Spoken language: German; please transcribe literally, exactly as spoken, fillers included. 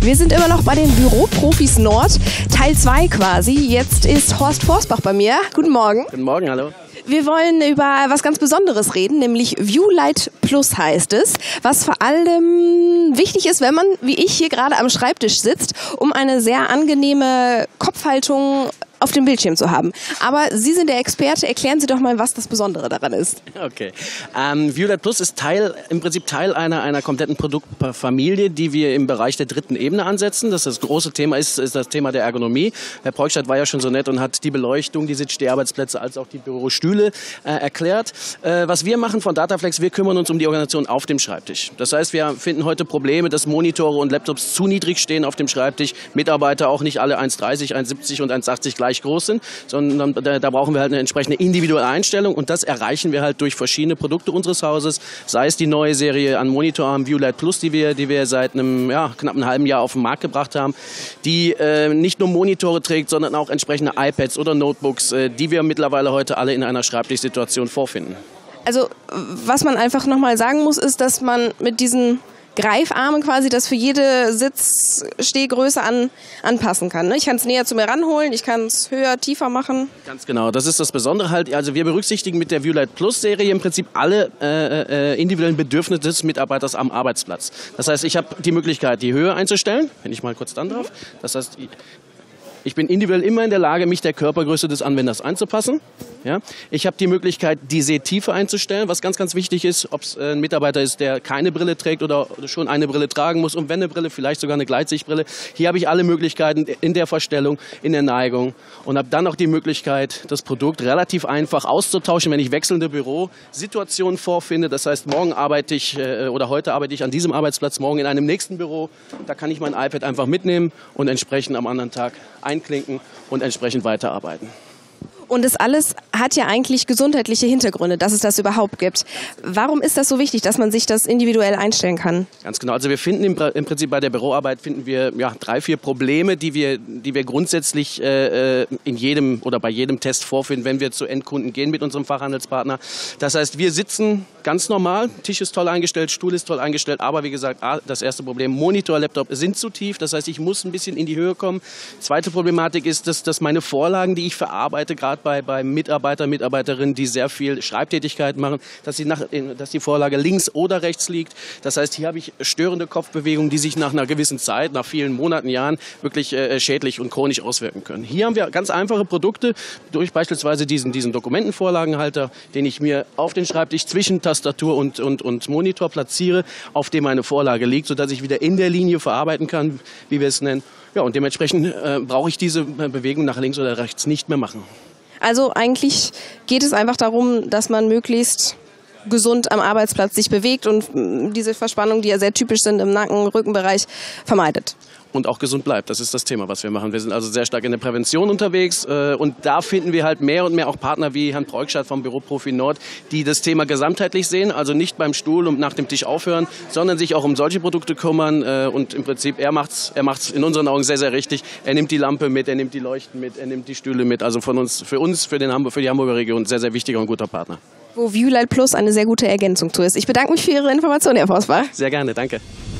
Wir sind immer noch bei den Büroprofis Nord, Teil zwei quasi. Jetzt ist Horst Forstbach bei mir. Guten Morgen. Guten Morgen, hallo. Wir wollen über was ganz Besonderes reden, nämlich Viewlight Plus heißt es, was vor allem wichtig ist, wenn man, wie ich, hier gerade am Schreibtisch sitzt, um eine sehr angenehme Kopfhaltung auf dem Bildschirm zu haben. Aber Sie sind der Experte, erklären Sie doch mal, was das Besondere daran ist. Okay. Ähm, Viewlight Plus ist Teil, im Prinzip Teil einer, einer kompletten Produktfamilie, die wir im Bereich der dritten Ebene ansetzen. Das, das große Thema ist, ist das Thema der Ergonomie. Herr Preugstadt war ja schon so nett und hat die Beleuchtung, die Sitzsteharbeitsplätze als auch die Bürostühle äh, erklärt. Äh, was wir machen von Dataflex, wir kümmern uns um die Organisation auf dem Schreibtisch. Das heißt, wir finden heute Probleme, dass Monitore und Laptops zu niedrig stehen auf dem Schreibtisch. Mitarbeiter auch nicht alle eins dreißig, eins siebzig und eins achtzig gleich groß sind, sondern da, da brauchen wir halt eine entsprechende individuelle Einstellung und das erreichen wir halt durch verschiedene Produkte unseres Hauses, sei es die neue Serie an Monitorarmen Viewlight Plus, die wir, die wir seit einem ja, knapp einem halben Jahr auf den Markt gebracht haben, die äh, nicht nur Monitore trägt, sondern auch entsprechende iPads oder Notebooks, äh, die wir mittlerweile heute alle in einer Schreibtischsituation vorfinden. Also was man einfach nochmal sagen muss, ist, dass man mit diesen Greifarmen quasi das für jede Sitzstehgröße an, anpassen kann. Ne? Ich kann es näher zu mir ranholen, ich kann es höher, tiefer machen. Ganz genau, das ist das Besondere halt. Also wir berücksichtigen mit der Viewlight Plus Serie im Prinzip alle äh, äh, individuellen Bedürfnisse des Mitarbeiters am Arbeitsplatz. Das heißt, ich habe die Möglichkeit, die Höhe einzustellen, wenn ich mal kurz dann drauf. Das heißt, ich bin individuell immer in der Lage, mich der Körpergröße des Anwenders anzupassen. Ja? Ich habe die Möglichkeit, die Sehtiefe einzustellen, was ganz, ganz wichtig ist, ob es ein Mitarbeiter ist, der keine Brille trägt oder schon eine Brille tragen muss und wenn eine Brille, vielleicht sogar eine Gleitsichtbrille. Hier habe ich alle Möglichkeiten in der Verstellung, in der Neigung und habe dann auch die Möglichkeit, das Produkt relativ einfach auszutauschen, wenn ich wechselnde Bürosituationen vorfinde. Das heißt, morgen arbeite ich äh, oder heute arbeite ich an diesem Arbeitsplatz, morgen in einem nächsten Büro. Da kann ich mein iPad einfach mitnehmen und entsprechend am anderen Tag einklinken und entsprechend weiterarbeiten. Und das alles hat ja eigentlich gesundheitliche Hintergründe, dass es das überhaupt gibt. Warum ist das so wichtig, dass man sich das individuell einstellen kann? Ganz genau. Also wir finden im, im Prinzip bei der Büroarbeit finden wir ja, drei, vier Probleme, die wir, die wir grundsätzlich äh, in jedem oder bei jedem Test vorfinden, wenn wir zu Endkunden gehen mit unserem Fachhandelspartner. Das heißt, wir sitzen ganz normal, Tisch ist toll eingestellt, Stuhl ist toll eingestellt, aber wie gesagt, das erste Problem, Monitor, Laptop sind zu tief. Das heißt, ich muss ein bisschen in die Höhe kommen. Zweite Problematik ist, dass, dass meine Vorlagen, die ich verarbeite, gerade bei, bei Mitarbeitern, Mitarbeiterinnen, die sehr viel Schreibtätigkeit machen, dass, sie nach, dass die Vorlage links oder rechts liegt. Das heißt, hier habe ich störende Kopfbewegungen, die sich nach einer gewissen Zeit, nach vielen Monaten, Jahren wirklich äh, schädlich und chronisch auswirken können. Hier haben wir ganz einfache Produkte, durch beispielsweise diesen, diesen Dokumentenvorlagenhalter, den ich mir auf den Schreibtisch zwischen Tastatur und, und, und Monitor platziere, auf dem meine Vorlage liegt, sodass ich wieder in der Linie verarbeiten kann, wie wir es nennen. Ja, und dementsprechend äh, brauche ich diese Bewegung nach links oder rechts nicht mehr machen. Also eigentlich geht es einfach darum, dass man möglichst gesund am Arbeitsplatz sich bewegt und diese Verspannungen, die ja sehr typisch sind im Nacken-, Rückenbereich, vermeidet. Und auch gesund bleibt. Das ist das Thema, was wir machen. Wir sind also sehr stark in der Prävention unterwegs äh, und da finden wir halt mehr und mehr auch Partner wie Herrn Preugstadt vom Büroprofi Nord, die das Thema gesamtheitlich sehen, also nicht beim Stuhl und nach dem Tisch aufhören, sondern sich auch um solche Produkte kümmern äh, und im Prinzip er macht's, er macht's in unseren Augen sehr, sehr richtig. Er nimmt die Lampe mit, er nimmt die Leuchten mit, er nimmt die Stühle mit. Also von uns, für uns, für, den Hamburg, für die Hamburger Region sehr, sehr wichtiger und guter Partner. Wo Viewlight Plus eine sehr gute Ergänzung zu ist. Ich bedanke mich für Ihre Information, Herr Forstbach. Sehr gerne, danke.